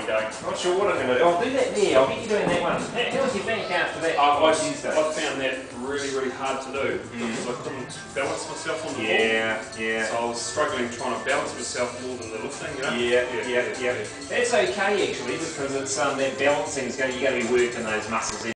going. Not sure what I'm going to do. I'll do that there. I'll get you doing that one. How was your bank out for that? I found that really hard to do because I couldn't balance myself on the ball. Yeah. So I was struggling trying to balance myself more than the lifting, you know? Yeah. That's okay actually because it's that balancing is going. You're going to be working those muscles.